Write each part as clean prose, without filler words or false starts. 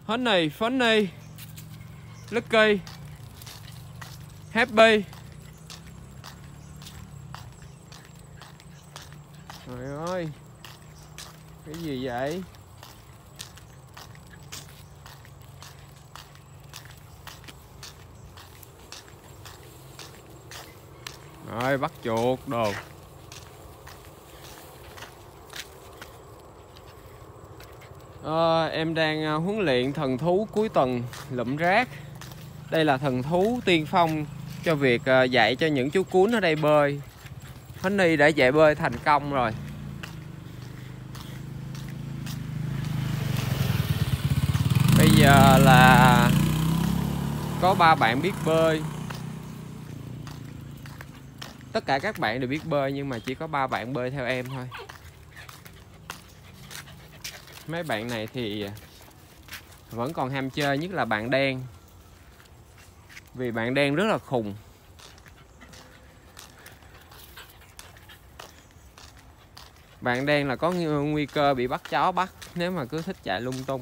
Honey, Funny, Lucky, Happy. Trời ơi, cái gì vậy? Rồi bắt chuột đồ. Em đang huấn luyện thần thú cuối tuần lụm rác. Đây là thần thú tiên phong cho việc dạy cho những chú cún ở đây bơi. Honey đã dạy bơi thành công rồi. Bây giờ là có 3 bạn biết bơi. Tất cả các bạn đều biết bơi nhưng mà chỉ có 3 bạn bơi theo em thôi. Mấy bạn này thì vẫn còn ham chơi, nhất là bạn đen. Vì bạn đen rất là khùng. Bạn đen là có nguy cơ bị bắt chó bắt nếu mà cứ thích chạy lung tung.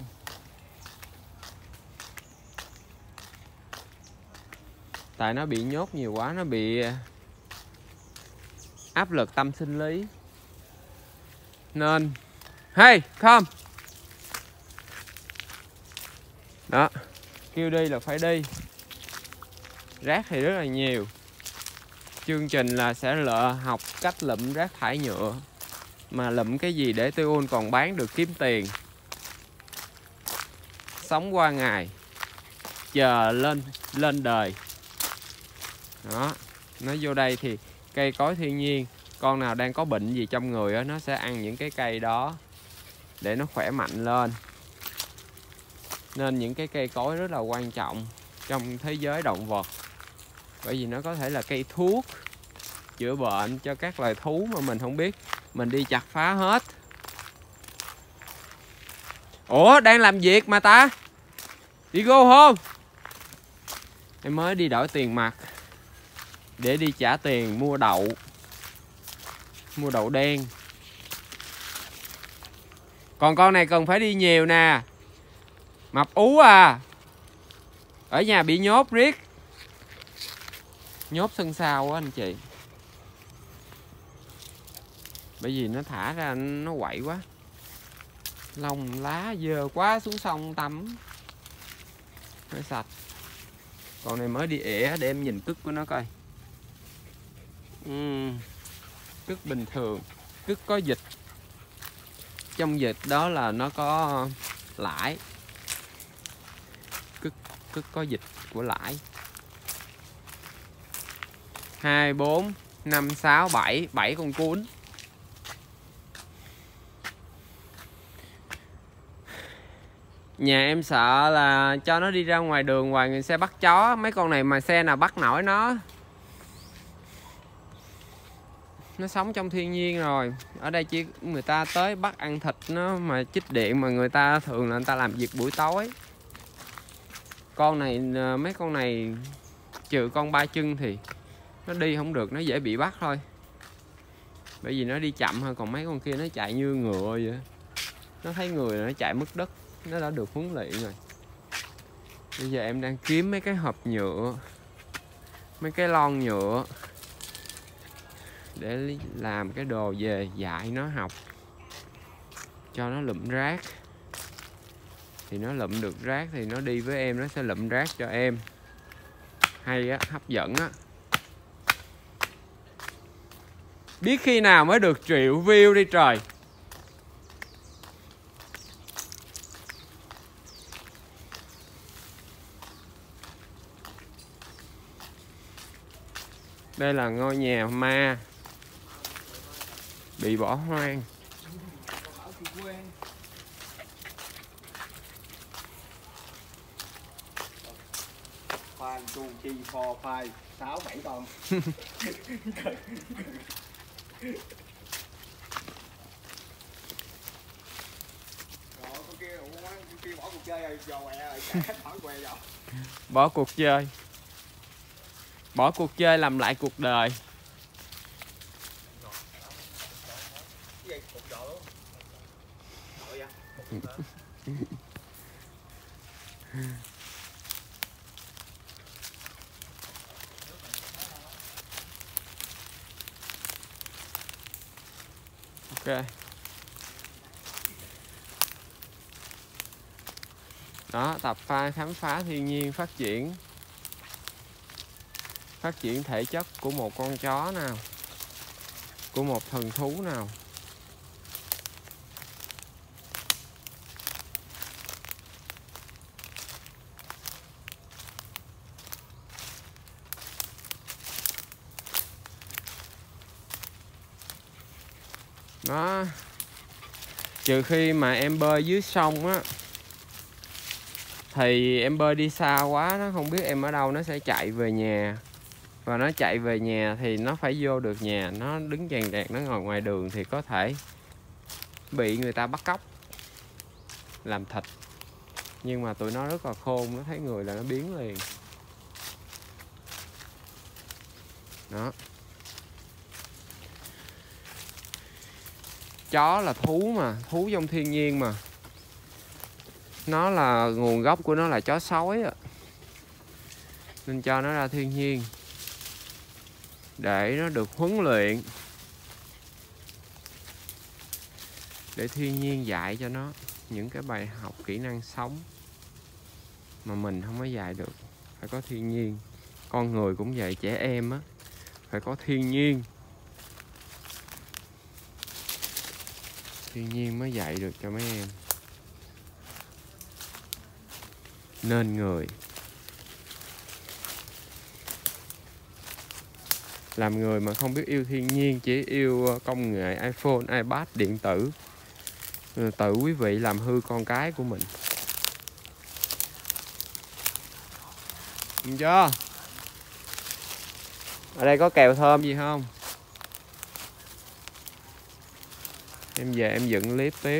Tại nó bị nhốt nhiều quá, nó bị áp lực tâm sinh lý. Nên hey, come. Đó, kêu đi là phải đi. Rác thì rất là nhiều. Chương trình là sẽ học cách lụm rác thải nhựa. Mà lụm cái gì để tiêu còn bán được kiếm tiền. Sống qua ngày, chờ lên đời. Đó, nó vô đây thì cây cối thiên nhiên, con nào đang có bệnh gì trong người đó, nó sẽ ăn những cái cây đó để nó khỏe mạnh lên. Nên những cái cây cối rất là quan trọng trong thế giới động vật. Bởi vì nó có thể là cây thuốc chữa bệnh cho các loài thú mà mình không biết. Mình đi chặt phá hết. Ủa, đang làm việc mà ta. Đi go không? Em mới đi đổi tiền mặt để đi trả tiền mua đậu. Mua đậu đen. Còn con này cần phải đi nhiều nè. Mập ú à. Ở nhà bị nhốt riết. Nhốt sân sau á anh chị. Bởi vì nó thả ra nó quậy quá. Lông lá dơ quá, xuống sông tắm nó sạch. Con này mới đi ỉa để em nhìn cứt của nó coi. Cứt bình thường, cứt có dịch. Trong dịch đó là nó có lãi. Cứt có dịch của lãi. 2, 4, 5, 6, 7 7 con cún. Nhà em sợ là cho nó đi ra ngoài đường, ngoài người xe bắt chó. Mấy con này mà xe nào bắt nổi nó. Nó sống trong thiên nhiên rồi. Ở đây chỉ người ta tới bắt ăn thịt nó mà chích điện, mà người ta thường là người ta làm việc buổi tối. Con này, mấy con này trừ con ba chân thì nó đi không được, nó dễ bị bắt thôi. Bởi vì nó đi chậm hơn, còn mấy con kia nó chạy như ngựa vậy. Nó thấy người nó chạy mất đất. Nó đã được huấn luyện rồi. Bây giờ em đang kiếm mấy cái hộp nhựa, mấy cái lon nhựa để làm cái đồ về dạy nó học. Cho nó lụm rác. Thì nó lụm được rác thì nó đi với em, nó sẽ lụm rác cho em. Hay á, hấp dẫn á. Biết khi nào mới được 1 triệu view đi trời. Đây là ngôi nhà ma bị bỏ hoang. One, two, three, four, five, 6, 7 con. Bỏ cuộc chơi rồi, giờ quẹ rồi, bỏ quẹ rồi. Bỏ cuộc chơi. Bỏ cuộc chơi làm lại cuộc đời. Cái gì? Cục giò luôn. Nội vậy? Ok. Đó, tập khám phá thiên nhiên, phát triển thể chất của một con chó nào, của một thần thú nào. Đó, trừ khi mà em bơi dưới sông á, thì em bơi đi xa quá, nó không biết em ở đâu, nó sẽ chạy về nhà. Và nó chạy về nhà thì nó phải vô được nhà. Nó đứng chèn chẹt, nó ngồi ngoài đường thì có thể bị người ta bắt cóc làm thịt. Nhưng mà tụi nó rất là khôn, nó thấy người là nó biến liền. Đó. Chó là thú mà, thú trong thiên nhiên mà. Nó là nguồn gốc của nó là chó sói á. Nên cho nó ra thiên nhiên để nó được huấn luyện, để thiên nhiên dạy cho nó những cái bài học kỹ năng sống mà mình không có dạy được. Phải có thiên nhiên. Con người cũng vậy, trẻ em á, phải có thiên nhiên. Thiên nhiên mới dạy được cho mấy em. Nên người làm người mà không biết yêu thiên nhiên, chỉ yêu công nghệ iPhone, iPad, điện tử, tự quý vị làm hư con cái của mình. Nhìn chưa? Ở đây có kèo thơm gì không? Em về em dựng clip tiếp.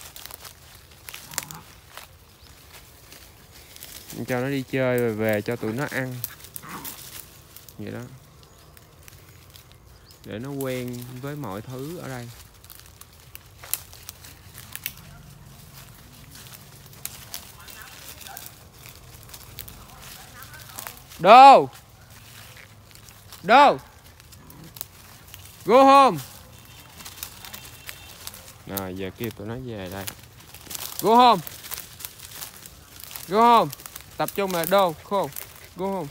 Em cho nó đi chơi rồi về cho tụi nó ăn. Vậy đó. Để nó quen với mọi thứ ở đây. Đâu? Đâu? Go home. Rồi giờ kêu tụi nó về đây. Go home. Go home. Tập trung lại đâu? Khô. Go home.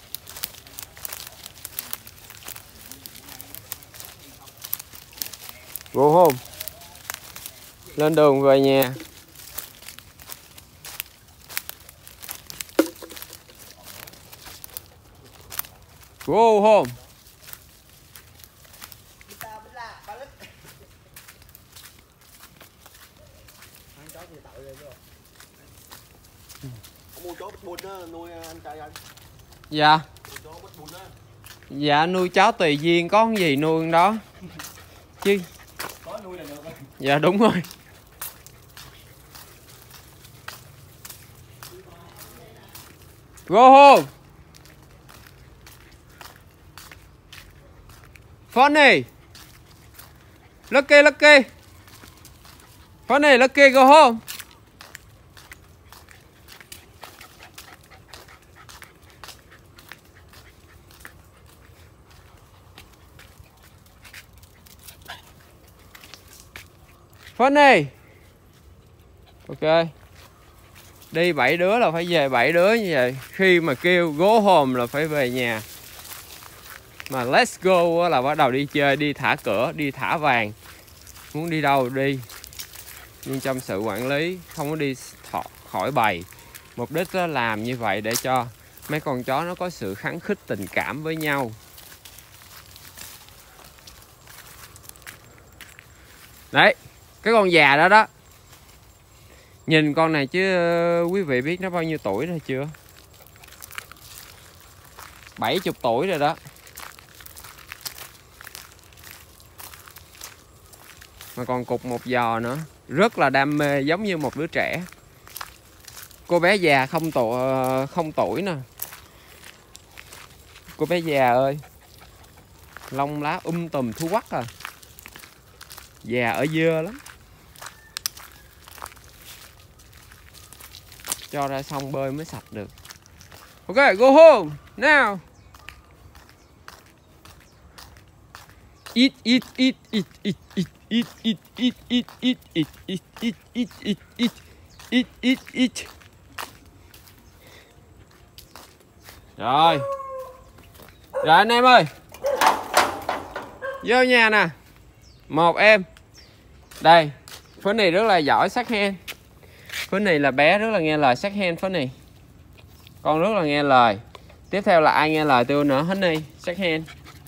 Go home. Lên đường về nhà. Go home. Mua chó Pitbull đó, nuôi anh trai anh. Dạ. Mua chó Pitbull đó. Dạ nuôi chó tùy duyên, có cái gì nuôi con đó. Chứ. Có nuôi là được rồi. Dạ đúng rồi. Go home. Funny. Lucky, Lucky. Funny, Lucky, go home. Funny. Ok. Đi 7 đứa là phải về 7 đứa như vậy. Khi mà kêu go home là phải về nhà. Mà let's go là bắt đầu đi chơi, đi thả cửa, đi thả vàng. Muốn đi đâu đi. Nhưng trong sự quản lý, không có đi khỏi bầy. Mục đích đó làm như vậy để cho mấy con chó nó có sự khăng khít tình cảm với nhau. Đấy, cái con già đó đó. Nhìn con này chứ quý vị biết nó bao nhiêu tuổi rồi chưa? 70 tuổi rồi đó. Mà còn cục một giò nữa. Rất là đam mê, giống như một đứa trẻ. Cô bé già không tuổi nè. Cô bé già ơi. Lông lá tùm thú quắc à. Già ở dơ lắm. cho ra sông bơi mới sạch được. Ok, go home now. Eat, eat, eat, eat, eat, eat, eat, eat, eat, eat, eat, eat, eat, eat, eat, eat, eat, eat, eat, eat. Rồi. Rồi anh em ơi. Vô nhà nè. Một em. Đây. Phấn này rất là giỏi sát hen. Phấn này là bé rất là nghe lời sát hen Phấn này. Con rất là nghe lời. Tiếp theo là ai nghe lời tôi nữa? Honey, sát hen.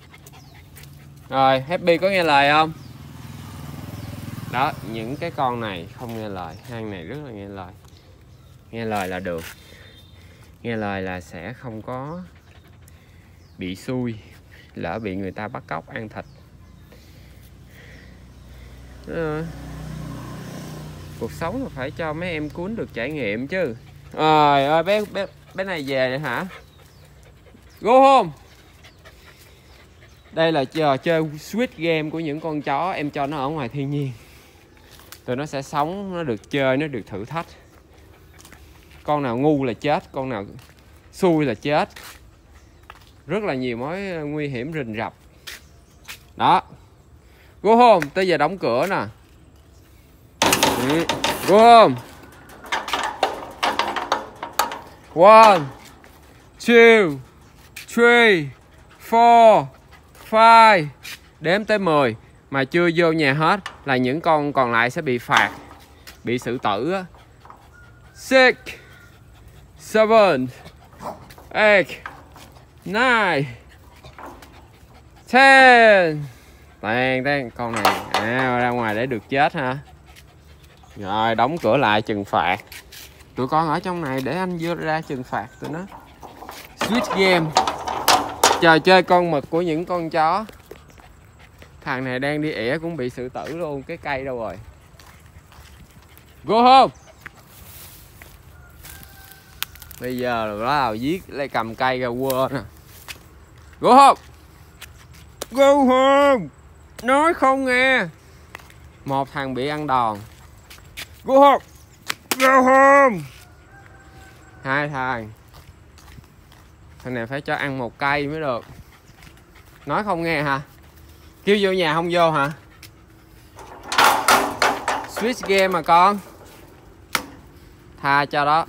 Rồi, Happy có nghe lời không? Đó, những cái con này không nghe lời. Hang này rất là nghe lời. Nghe lời là được. Nghe lời là sẽ không có bị xui. Lỡ bị người ta bắt cóc ăn thịt. Cuộc sống là phải cho mấy em cuốn được trải nghiệm chứ. Rồi ơi, bé này về rồi hả? Go home. Đây là trò chơi Squid Game của những con chó. Em cho nó ở ngoài thiên nhiên. Tụi nó sẽ sống, nó được chơi, nó được thử thách. Con nào ngu là chết, con nào xui là chết. Rất là nhiều mối nguy hiểm rình rập. Đó. Go home, tới giờ đóng cửa nè. Go home. 1, 2, 3, 4, 5. Đếm tới 10 mà chưa vô nhà hết là những con còn lại sẽ bị phạt, bị xử tử á. 6, 7, 8, 9, 10. Tàn con này ra ngoài để được chết hả? Rồi đóng cửa lại trừng phạt. Tụi con ở trong này để anh vô ra trừng phạt tụi nó. Squid Game, trò chơi con mực của những con chó. Thằng này đang đi ỉa cũng bị xử tử luôn. Cái cây đâu rồi? Go home. Bây giờ là nó nào giết lấy cầm cây ra quơ nè. Go home. Go home. Nói không nghe. Một thằng bị ăn đòn. Go home. Go home. 2 thằng. Thằng này phải cho ăn 1 cây mới được. Nói không nghe hả? Kêu vô nhà không vô hả? Switch game mà con. Tha cho đó.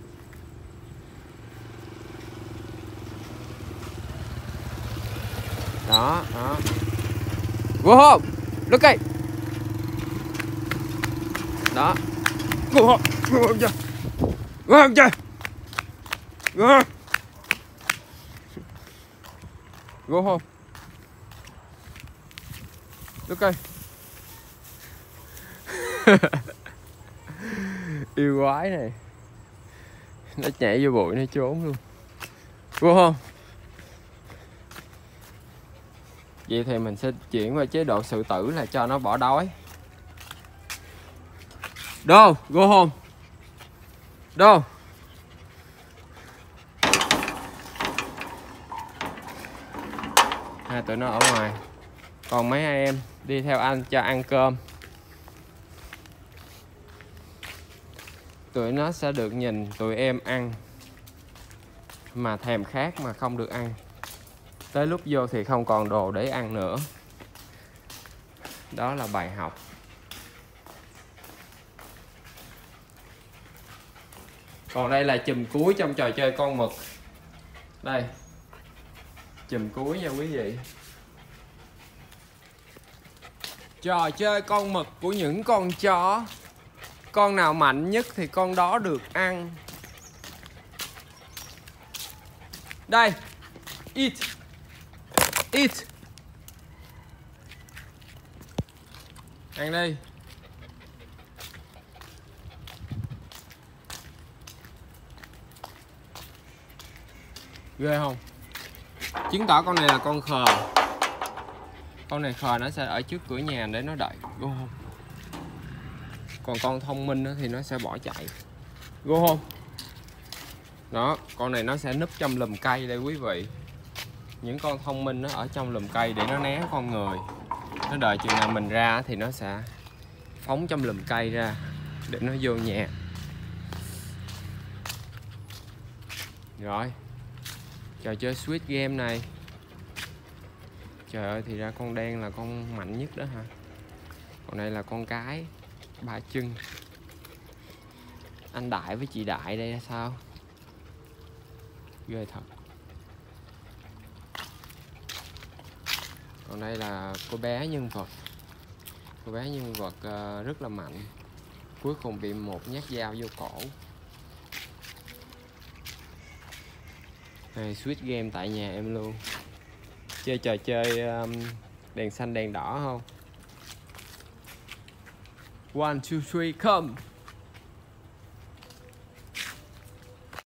Đó, đó. Go home. Look kìa. Đó. Go home. Go home chưa? Go home chưa? Go home. Go home. Look kìa. Yêu quái này. Nó nhảy vô bụi nó trốn luôn. Go home. Vậy thì mình sẽ chuyển qua chế độ xử tử là cho nó bỏ đói. Đô, go home. Đô. Hai tụi nó ở ngoài. Còn mấy anh em đi theo anh cho ăn cơm. Tụi nó sẽ được nhìn tụi em ăn mà thèm khát mà không được ăn. Tới lúc vô thì không còn đồ để ăn nữa. Đó là bài học. Còn đây là chùm cuối trong trò chơi con mực. Đây. Chùm cuối nha quý vị. Trò chơi con mực của những con chó. Con nào mạnh nhất thì con đó được ăn. Đây. Eat. Eat. Ăn đi. Ghê không? Chứng tỏ con này là con khờ. Con này khờ nó sẽ ở trước cửa nhà để nó đợi. Go home. Còn con thông minh thì nó sẽ bỏ chạy. Go home. Đó, con này nó sẽ núp trong lùm cây đây quý vị. Những con thông minh nó ở trong lùm cây để nó né con người. Nó đợi chừng nào mình ra thì nó sẽ phóng trong lùm cây ra để nó vô nhà. Rồi, trò chơi Squid Game này. Trời ơi, thì ra con đen là con mạnh nhất đó hả? Còn đây là con cái 3 chân. Anh Đại với chị Đại đây là sao? Ghê thật. Còn đây là cô bé nhân vật. Cô bé nhân vật rất là mạnh. Cuối cùng bị một nhát dao vô cổ. Này, Squid Game tại nhà em luôn. Chơi trò chơi đèn xanh đèn đỏ không? 1, 2, 3, come.